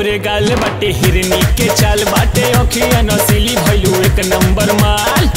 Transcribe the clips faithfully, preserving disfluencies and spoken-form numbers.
गोरे गाल बाटे हिरनी के चाल बाटे अखिया नसीली भइलू एक नंबर माल।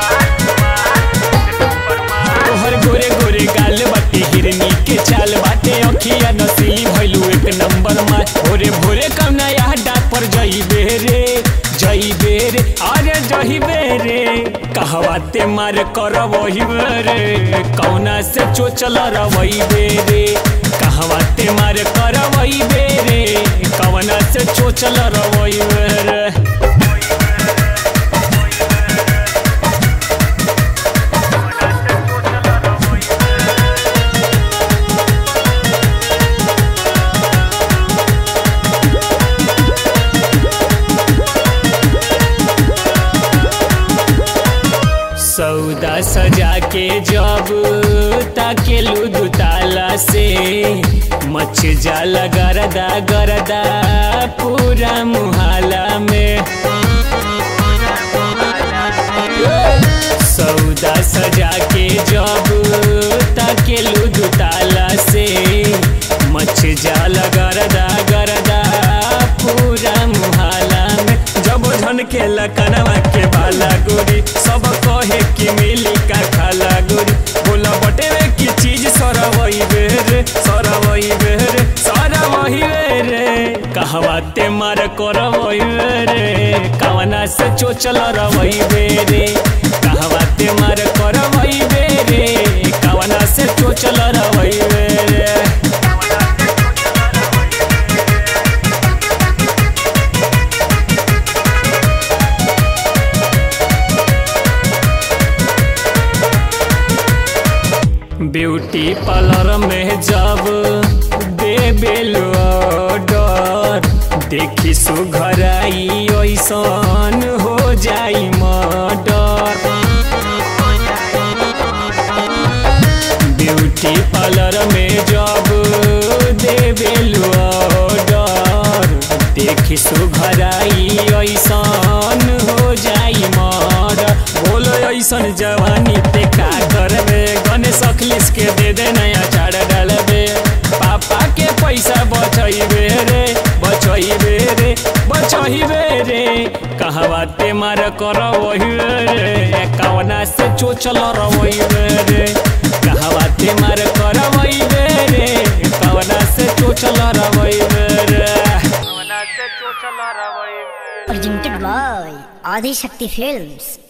तोहर गोरे गोरे गाल बाटे हिरनी के चाल बाटे अखिया नसीली भइलू एक नंबर माल। भोरे भोरे कौना याडा पर जइबे रे जइबे रे अरे जइबे रे कहवा ते मार करवइबे रे कौना से चोचल रवइबे रे कहवा ते मार करवइबे रे कौना से चोचल रवइबे रे। सौदा सजा के जब ताकेलू दुताला से मच जाला गरदा गरदा पूरा मुहाला में। सौदा सजा के जब ताकेलू दुताला से मच जाला गरदा गरदा पूरा मुहाला में। जब झन के लकनवा के बाला गोरी सब कहे कि मिली का खाला गोरी बोला बटेवे की चीज सरवइबे रे सरवइबे रे सरवइबे रे कहवा ते मार करवइबे रे कवना से चोचल रवइबे रे कहवा ते मार करवइबे रे कवना से चोचल रवइबे रे। ब्यूटी पार्लर में जब देबेलू ऑर्डर देखी सुघराई ऐसन हो जाई मर्डर। ब्यूटी पार्लर में जब देबेलू ऑर्डर देखी सुघराई ऐसन हो जाई मर्डर। बोलो ऐसन जवानी ते का करबे गणेश अखिलेश के दे दे नया चाड़ डालबे पापा के पैसा बचइबे रे बचइबे रे बचइबे रे कहवा ते मार करवइबे रे कवना से चोचल रवइबे रे कहवा ते मार करवइबे रे कवना से चोचल रवइबे रे कवना से चोचल रवइबे। Presented by Adi Shakti Films।